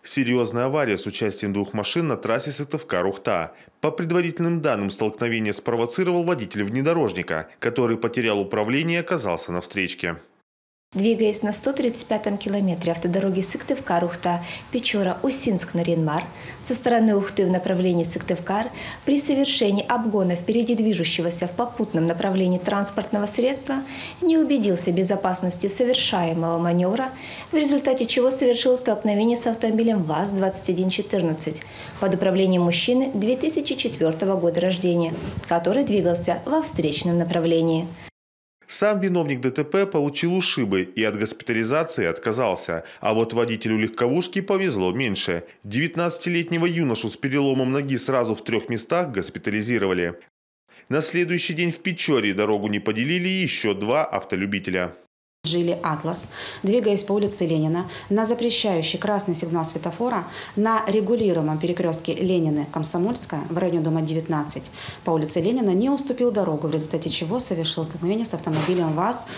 Серьезная авария с участием двух машин на трассе Сыктывкар-Ухта. По предварительным данным, столкновение спровоцировал водитель внедорожника, который потерял управление и оказался на встречке. Двигаясь на 135-м километре автодороги Сыктывкар-Ухта, Печора-Усинск-Наринмар со стороны Ухты в направлении Сыктывкар при совершении обгона впереди движущегося в попутном направлении транспортного средства не убедился в безопасности совершаемого маневра, в результате чего совершил столкновение с автомобилем ВАЗ-2114 под управлением мужчины 2004 года рождения, который двигался во встречном направлении. Сам виновник ДТП получил ушибы и от госпитализации отказался. А вот водителю легковушки повезло меньше. 19-летнего юношу с переломом ноги сразу в 3 местах госпитализировали. На следующий день в Печоре дорогу не поделили еще 2 автолюбителя. Жили «Атлас», двигаясь по улице Ленина на запрещающий красный сигнал светофора на регулируемом перекрестке Ленина-Комсомольская в районе дома 19 по улице Ленина не уступил дорогу, в результате чего совершил столкновение с автомобилем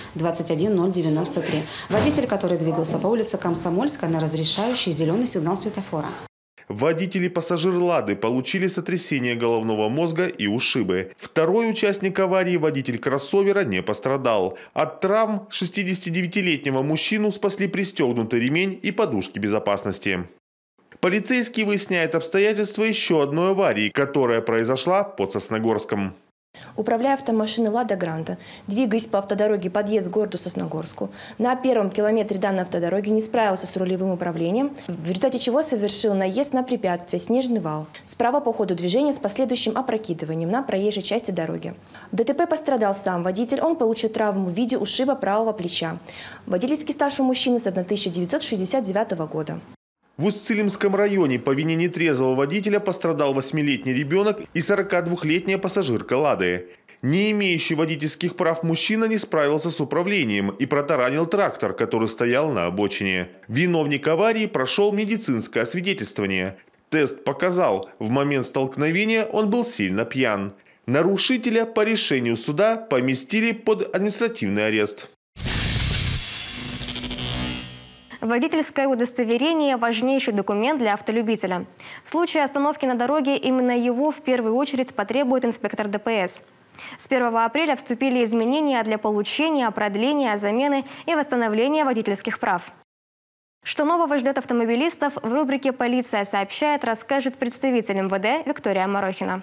ВАЗ-21093. Водитель, который двигался по улице Комсомольская на разрешающий зеленый сигнал светофора. Водители и пассажир «Лады» получили сотрясение головного мозга и ушибы. Второй участник аварии, водитель кроссовера, не пострадал. От травм 69-летнего мужчину спасли пристегнутый ремень и подушки безопасности. Полицейские выясняют обстоятельства еще одной аварии, которая произошла под Сосногорском. Управляя автомашиной «Лада Гранта», двигаясь по автодороге подъезд к городу Сосногорску, на 1-м километре данной автодороги не справился с рулевым управлением, в результате чего совершил наезд на препятствие «Снежный вал» справа по ходу движения с последующим опрокидыванием на проезжей части дороги. В ДТП пострадал сам водитель, он получил травму в виде ушиба правого плеча. Водительский стаж у мужчины с 1969 года. В Усть-Цилимском районе по вине нетрезвого водителя пострадал 8-летний ребенок и 42-летняя пассажирка «Лады». Не имеющий водительских прав мужчина не справился с управлением и протаранил трактор, который стоял на обочине. Виновник аварии прошел медицинское освидетельствование. Тест показал, в момент столкновения он был сильно пьян. Нарушителя по решению суда поместили под административный арест. Водительское удостоверение – важнейший документ для автолюбителя. В случае остановки на дороге именно его в первую очередь потребует инспектор ДПС. С 1 апреля вступили изменения для получения, продления, замены и восстановления водительских прав. Что нового ждет автомобилистов, в рубрике «Полиция сообщает» расскажет представитель МВД Виктория Морохина.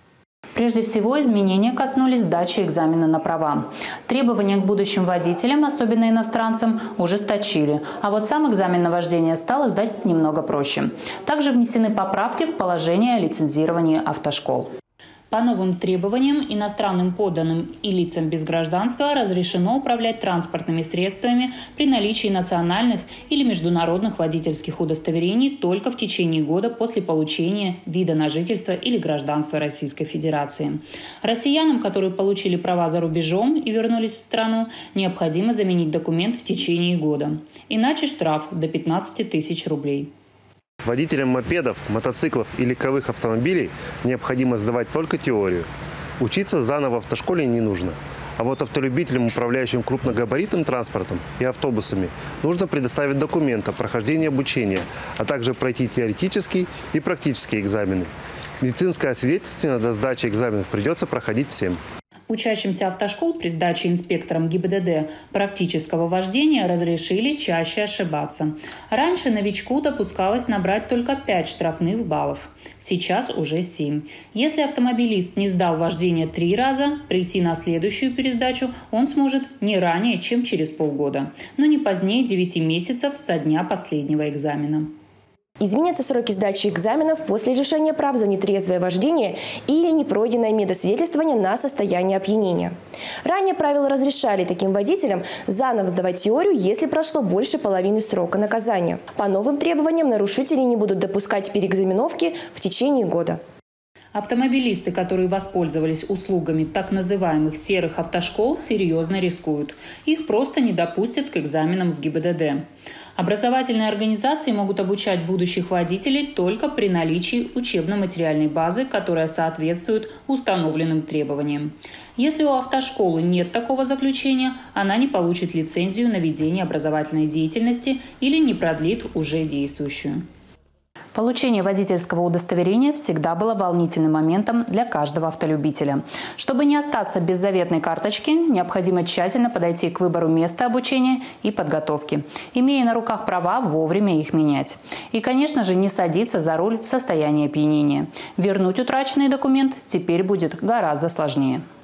Прежде всего, изменения коснулись сдачи экзамена на права. Требования к будущим водителям, особенно иностранцам, ужесточили. А вот сам экзамен на вождение стало сдать немного проще. Также внесены поправки в положение о лицензировании автошкол. По новым требованиям иностранным подданным и лицам без гражданства разрешено управлять транспортными средствами при наличии национальных или международных водительских удостоверений только в течение года после получения вида на жительство или гражданство Российской Федерации. Россиянам, которые получили права за рубежом и вернулись в страну, необходимо заменить документ в течение года. Иначе штраф до 15 тысяч рублей. Водителям мопедов, мотоциклов и легковых автомобилей необходимо сдавать только теорию. Учиться заново в автошколе не нужно. А вот автолюбителям, управляющим крупногабаритным транспортом и автобусами, нужно предоставить документ о прохождении обучения, а также пройти теоретические и практические экзамены. Медицинское освидетельствование до сдачи экзаменов придется проходить всем. Учащимся автошкол при сдаче инспектором ГИБДД практического вождения разрешили чаще ошибаться. Раньше новичку допускалось набрать только 5 штрафных баллов. Сейчас уже 7. Если автомобилист не сдал вождение 3 раза, прийти на следующую пересдачу он сможет не ранее, чем через полгода, но не позднее 9 месяцев со дня последнего экзамена. Изменятся сроки сдачи экзаменов после лишения прав за нетрезвое вождение или непройденное медосвидетельствование на состояние опьянения. Ранее правила разрешали таким водителям заново сдавать теорию, если прошло больше половины срока наказания. По новым требованиям нарушителей не будут допускать переэкзаменовки в течение года. Автомобилисты, которые воспользовались услугами так называемых серых автошкол, серьезно рискуют. Их просто не допустят к экзаменам в ГИБДД. Образовательные организации могут обучать будущих водителей только при наличии учебно-материальной базы, которая соответствует установленным требованиям. Если у автошколы нет такого заключения, она не получит лицензию на ведение образовательной деятельности или не продлит уже действующую. Получение водительского удостоверения всегда было волнительным моментом для каждого автолюбителя. Чтобы не остаться без заветной карточки, необходимо тщательно подойти к выбору места обучения и подготовки. Имея на руках права, вовремя их менять. И, конечно же, не садиться за руль в состоянии опьянения. Вернуть утраченный документ теперь будет гораздо сложнее.